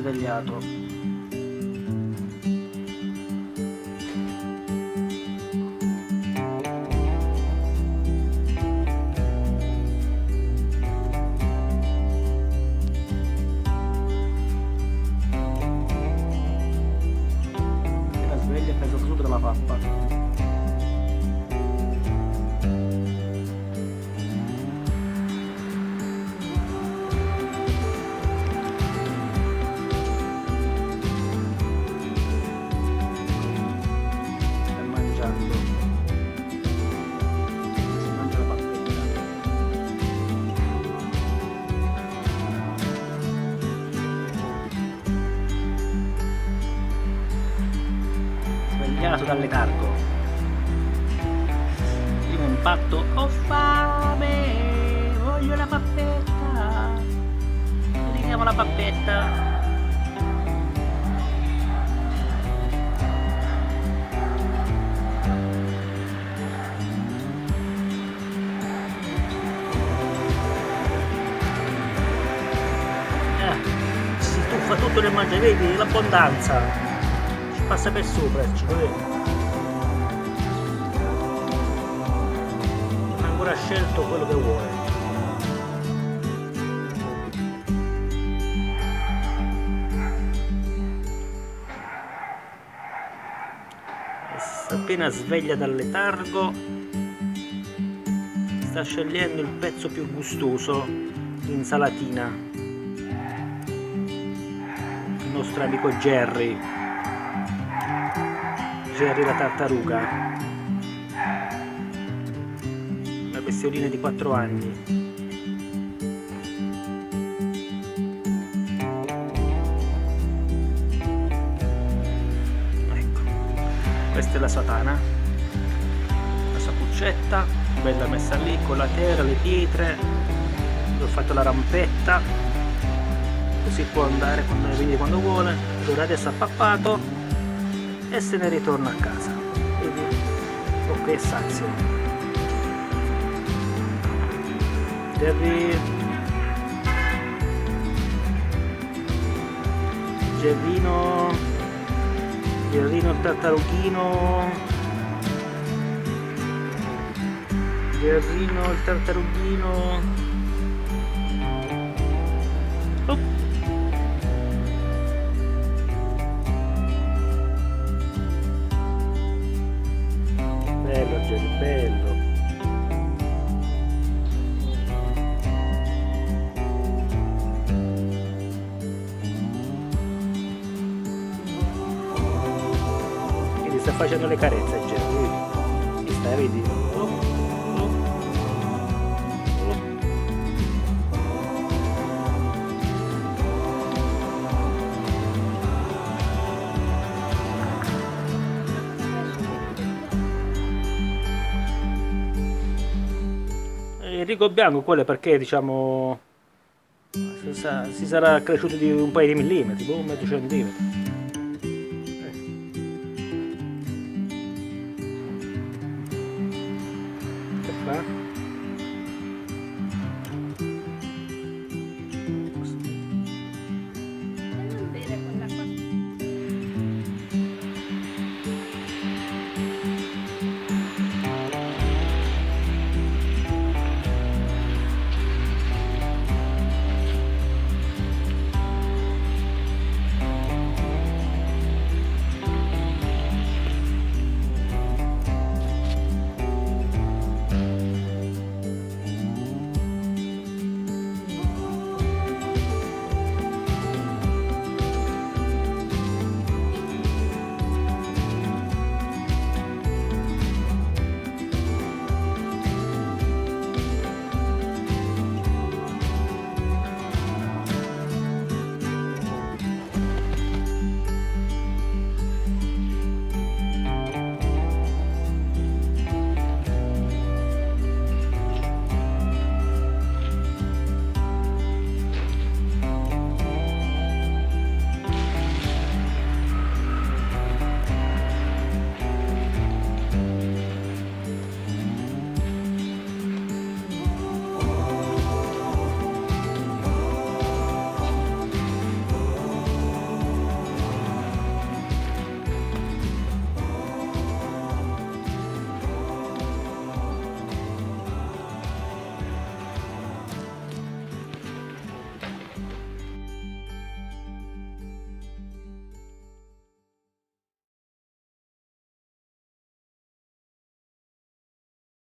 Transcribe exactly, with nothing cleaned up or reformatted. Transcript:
svegliato. Appena sveglia e pensa subito alla pappa. Dal letargo. Primo impatto, ho fame, voglio la pappetta, vediamo la pappetta. Eh, si tuffa tutto nel mangiare, vedi l'abbondanza, ci passa per sopra, ci vedi? Ha scelto quello che vuole. Appena sveglia dal letargo sta scegliendo il pezzo più gustoso, l'insalatina. Il nostro amico Jerry Jerry la tartaruga, bestiolina di quattro anni. Ecco, questa è la sua tana, la sua cuccetta, bella messa lì con la terra, le pietre. Gli ho fatto la rampetta, così può andare quando venire quando vuole. Allora adesso ha pappato e se ne ritorna a casa. Vedi? Ok, è sazio. Jerry, Gerrino, Gerrino il tartarughino, Gerrino il tartarughino. Oh. Bello Jerry, bello. Sta facendo le carezze, Jerry, vedi? Sta, vedi? Oh, oh, oh. Il rigo bianco, quello è perché, diciamo, si sarà cresciuto di un paio di millimetri, un mezzo centimetro.